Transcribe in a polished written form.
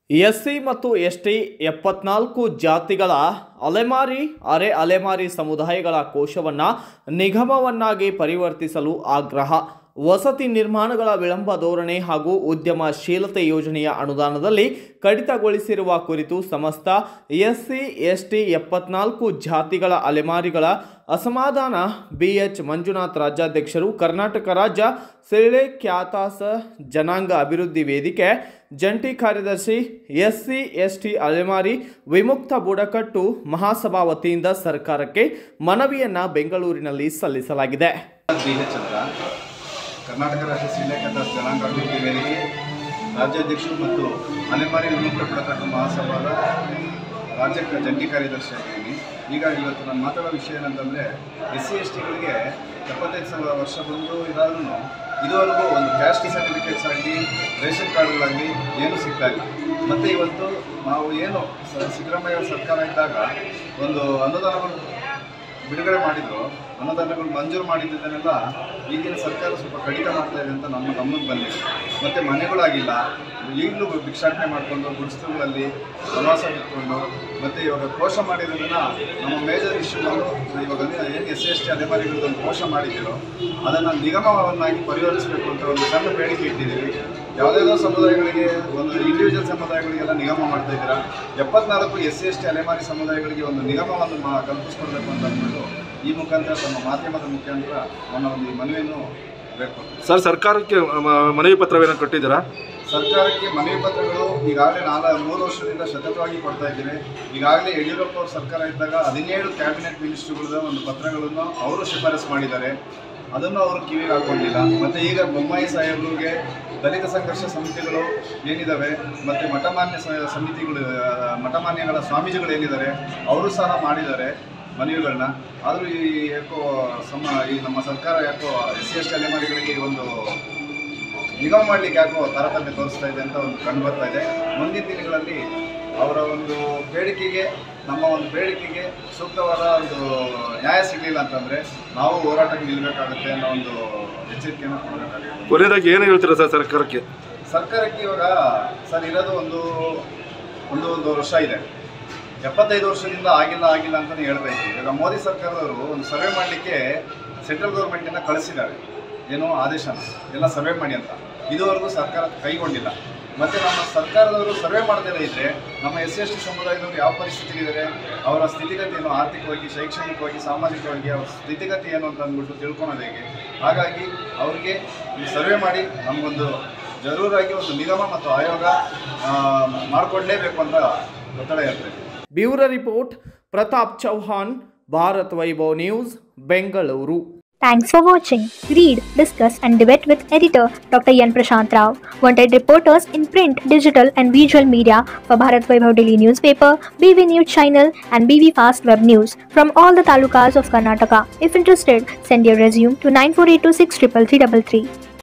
SC ಮತ್ತು ST 74 ಜಾತಿಗಳ ಅಲೆಮಾರಿ ಅರೆ ಅಲೆಮಾರಿ ಸಮುದಾಯಗಳ ಕೋಶವನ್ನು ನಿಗಮವನ್ನಾಗಿ ಪರಿವರ್ತಿಸಲು ಆಗ್ರಹ. ವಸತಿ ನಿರ್ಮಾಣಗಳ ವಿಳಂಬ ಧೋರಣೆ ಹಾಗೂ ಉದ್ಯಮಶೀಲತೆ ಯೋಜನೆಯ ಅನುದಾನದಲ್ಲಿ ಕಡಿತಗೊಳಿಸಿರುವ ಕುರಿತು ಸಮಸ್ತ ಎಸ್ಸಿ ಎಸ್ಟಿ 74 ಜಾತಿಗಳ ಅಲೆಮಾರಿಗಳ ಅಸಮಾಧಾನ. ಬಿಎಚ್ ಮಂಜುನಾಥ್ ರಾಜ್ಯಾಧ್ಯಕ್ಷರು, ಕರ್ನಾಟಕ ರಾಜ್ಯ ಸೆಳೆ ಖ್ಯಾತಾಸ ಜನಾಂಗ ಅಭಿವೃದ್ಧಿ ವೇದಿಕೆ ಜಂಟಿ ಕಾರ್ಯದರ್ಶಿ, ಎಸ್ಸಿ ಎಸ್ಟಿ ಅಲೆಮಾರಿ ವಿಮುಕ್ತ ಬುಡಕಟ್ಟು ಮಹಾಸಭಾ ವತಿಯಿಂದ ಸರ್ಕಾರಕ್ಕೆ ಮನವಿಯನ್ನು ಬೆಂಗಳೂರಿನಲ್ಲಿ ಸಲ್ಲಿಸಲಾಗಿದೆ. ಕರ್ನಾಟಕ ರಾಜ್ಯ ಸೆಳೆ ಖ್ಯಾತಾಸ ಜನಾಂಗ ಅಭಿವೃದ್ಧಿ ವೇದಿಕೆ ರಾಜ್ಯಾಧ್ಯಕ್ಷರು ಮತ್ತು ಅಲೆಮಾರಿ ವಿಮುಕ್ತ ಬುಡಕಟ್ಟು ಮಹಾಸಭಾದ ರಾಜ್ಯಕ್ಕೆ ಜಂಟಿ ಕಾರ್ಯದರ್ಶಿಯಾಗಿದ್ದೀನಿ. ಈಗ ಇವತ್ತು ನಾನು ಮಾತಾಡೋ ವಿಷಯ ಏನಂತಂದರೆ, ಎಸ್ ಸಿ ಎಸ್ ಟಿಗಳಿಗೆ 75 ವರ್ಷ ಬಂದು ಇದಾದ್ರೂ ಇದುವರೆಗೂ ಒಂದು ಕ್ಯಾಸ್ಟ್ ಸರ್ಟಿಫಿಕೇಟ್ಸ್ ಆಗಲಿ ರೇಷನ್ ಕಾರ್ಡ್ಗಳಾಗಲಿ ಏನೂ ಸಿಗ್ತಾ ಇಲ್ಲ. ಮತ್ತು ಇವತ್ತು ನಾವು ಏನು ಸಿದ್ದರಾಮಯ್ಯ ಸರ್ಕಾರ ಇದ್ದಾಗ ಒಂದು ಅನುದಾನಗಳು ಬಿಡುಗಡೆ ಮಾಡಿದ್ರು, ಅನುದಾನಗಳು ಮಂಜೂರು ಮಾಡಿದ್ದನ್ನೆಲ್ಲ ಈಗಿನ ಸರ್ಕಾರ ಸ್ವಲ್ಪ ಕಡಿತ ಮಾಡ್ತಾ ಇದೆ ಅಂತ ನಮ್ಮ ಗಮನಕ್ಕೆ ಬಂದಿದೆ. ಮತ್ತು ಮನೆಗಳಾಗಿಲ್ಲ, ಈಗಲೂ ಭಿಕ್ಷಾಟನೆ ಮಾಡಿಕೊಂಡು ಗುಡಿಸಲುಗಳಲ್ಲಿ ಪ್ರವಾಸ ಇಟ್ಕೊಂಡು ಮತ್ತು ಇವಾಗ ಕೋಶ ಮಾಡಿರೋದನ್ನು ನಮ್ಮ ಮೇಜರ್ ಇಶ್ಯೂಗಳು ಇವಾಗ ಏನು ಎಸ್ ಸಿ ಎಸ್ ಟಿ ಅಲೆಮಾರಿಗಳದೊಂದು ಕೋಶ ಮಾಡಿದ್ದೀರೋ ಅದನ್ನು ನಿಗಮವನ್ನಾಗಿ ಪರಿವರ್ತಿಸಬೇಕು ಅಂತ ಒಂದು ಸಣ್ಣ ಬೇಡಿಕೆ ಇಟ್ಟಿದ್ದೀವಿ. ಯಾವುದಾದ್ರೂ ಸಮುದಾಯಗಳಿಗೆ, ಒಂದು ಇಂಡಿವಿಜುವಲ್ ಸಮುದಾಯಗಳಿಗೆಲ್ಲ ನಿಗಮ ಮಾಡ್ತಾ ಇದ್ದೀರಾ, 74 ಎಸ್ ಸಿ ಎಸ್ ಟಿ ಅಲೆಮಾರಿ ಸಮುದಾಯಗಳಿಗೆ ಒಂದು ನಿಗಮವನ್ನು ಕಲ್ಪಿಸ್ಕೊಳ್ಬೇಕು ಅಂತ ಅಂದ್ಬಿಟ್ಟು ಈ ಮುಖಾಂತರ ತಮ್ಮ ಮಾಧ್ಯಮದ ಮುಖಾಂತರ ನನ್ನ ಒಂದು ಮನವಿಯನ್ನು ಬೇಕು. ಸರ್, ಸರ್ಕಾರಕ್ಕೆ ಮನವಿ ಪತ್ರವೇನು ಕೊಟ್ಟಿದ್ದೀರಾ? ಸರ್ಕಾರಕ್ಕೆ ಮನವಿ ಪತ್ರಗಳು ಈಗಾಗಲೇ 3 ವರ್ಷದಿಂದ ಸತತವಾಗಿ ಕೊಡ್ತಾ ಇದ್ದೀವಿ. ಈಗಾಗಲೇ ಯಡಿಯೂರಪ್ಪ ಅವ್ರ ಸರ್ಕಾರ ಇದ್ದಾಗ 17 ಕ್ಯಾಬಿನೆಟ್ ಮಿನಿಸ್ಟ್ರುಗಳ ಒಂದು ಪತ್ರಗಳನ್ನು ಅವರು ಶಿಫಾರಸು ಮಾಡಿದ್ದಾರೆ. ಅದನ್ನು ಅವರು ಕಿವಿಗೆ ಹಾಕೊಂಡಿಲ್ಲ. ಮತ್ತು ಈಗ ಬೊಮ್ಮಾಯಿ ಸಾಹೇಬ್ರಿಗೆ ದಲಿತ ಸಂಘರ್ಷ ಸಮಿತಿಗಳು ಏನಿದ್ದಾವೆ ಮತ್ತು ಮಠಮಾನ್ಯ ಸಮಿತಿಗಳು, ಮಠಮಾನ್ಯಗಳ ಸ್ವಾಮೀಜಿಗಳು ಏನಿದ್ದಾರೆ ಅವರು ಸಹ ಮಾಡಿದ್ದಾರೆ ಮನವಿಗಳನ್ನ. ಆದರೂ ಈ ಯಾಕೋ ಈ ನಮ್ಮ ಸರ್ಕಾರ ಯಾಕೋ ಎಸ್ ಸಿ ಎಸ್ ಟಿ ಅಲೆಮಾರಿಗಳಿಗೆ ಒಂದು ನಿಗಮ ಮಾಡಲಿಕ್ಕೆ ಯಾಕೋ ತಾರತಮ್ಯ ತೋರಿಸ್ತಾ ಇದೆ ಅಂತ ಒಂದು ಕಂಡು ಬರ್ತಾ ಇದೆ. ಮುಂದಿನ ದಿನಗಳಲ್ಲಿ ಅವರ ಒಂದು ಬೇಡಿಕೆಗೆ, ನಮ್ಮ ಒಂದು ಬೇಡಿಕೆಗೆ ಸೂಕ್ತವಾದ ಒಂದು ನ್ಯಾಯ ಸಿಗಲಿಲ್ಲ ಅಂತಂದರೆ ನಾವು ಹೋರಾಟಕ್ಕೆ ನಿಲ್ಲಬೇಕಾಗುತ್ತೆ ಅನ್ನೋ ಒಂದು ಎಚ್ಚರಿಕೆಯನ್ನು ಕೊಡಬೇಕಾಗುತ್ತೆ. ಕೊನೆಯದಾಗಿ ಏನು ಹೇಳ್ತೀರಾ ಸರ್ ಸರ್ಕಾರಕ್ಕೆ? ಸರ್ಕಾರಕ್ಕೆ ಇವಾಗ ಸರ್ ಇರೋದು ಒಂದು ವರ್ಷ ಇದೆ. 75 ವರ್ಷದಿಂದ ಆಗಿಲ್ಲ ಅಂತಲೇ ಹೇಳ್ತಾ ಇದ್ದೀವಿ. ಇವಾಗ ಮೋದಿ ಸರ್ಕಾರದವರು ಒಂದು ಸರ್ವೆ ಮಾಡಲಿಕ್ಕೆ ಸೆಂಟ್ರಲ್ ಗೌರ್ಮೆಂಟಿಂದ ಕಳಿಸಿದ್ದಾರೆ, ಏನೋ ಆದೇಶನ ಎಲ್ಲ ಸರ್ವೆ ಮಾಡಿ ಅಂತ. ಇದುವರೆಗೂ ಸರ್ಕಾರ ಕೈಗೊಂಡಿಲ್ಲ. ಮತ್ತು ನಮ್ಮ ಸರ್ಕಾರದವರು ಸರ್ವೆ ಮಾಡದೇ ಇದ್ದರೆ ನಮ್ಮ ಎಸ್ ಸಿ ಎಸ್ ಟಿ ಸಮುದಾಯದವರು ಯಾವ ಪರಿಸ್ಥಿತಿಗಿದ್ದಾರೆ, ಅವರ ಸ್ಥಿತಿಗತಿ ಏನು, ಆರ್ಥಿಕವಾಗಿ, ಶೈಕ್ಷಣಿಕವಾಗಿ, ಸಾಮಾಜಿಕವಾಗಿ ಅವ್ರ ಸ್ಥಿತಿಗತಿ ಏನು ಅಂತ ಅಂದ್ಬಿಟ್ಟು ತಿಳ್ಕೊಳೋದು ಹೇಗೆ? ಹಾಗಾಗಿ ಅವರಿಗೆ ಸರ್ವೆ ಮಾಡಿ ನಮಗೊಂದು ಜರೂರಾಗಿ ಒಂದು ನಿಗಮ ಮತ್ತು ಆಯೋಗ ಮಾಡಿಕೊಡ್ಲೇಬೇಕು ಅಂತ ಒತ್ತಡ ಇರ್ತದೆ. Bureau report, Pratap Chauhan, Bharat Vaibhav news, Bengaluru. Thanks for watching. Read, discuss and debate with editor Dr. Yan Prashant Rao. Wanted reporters in print, digital and visual media for Bharat Vaibhav Daily Newspaper, BV News Channel and BV Fast Web News from all the talukas of Karnataka. If interested, send your resume to 9482633333.